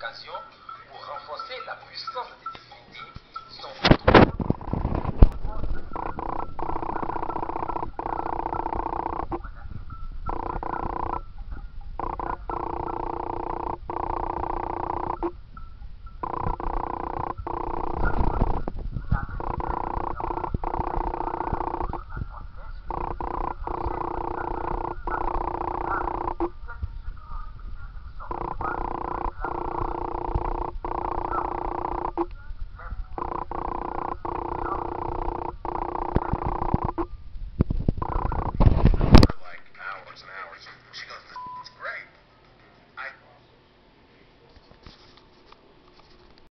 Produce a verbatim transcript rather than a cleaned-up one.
occasion pour renforcer la puissance de tes divinités, son contrôle